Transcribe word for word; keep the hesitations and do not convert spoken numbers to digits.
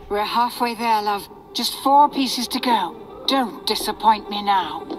We're halfway there, love. Just four pieces to go. Don't disappoint me now.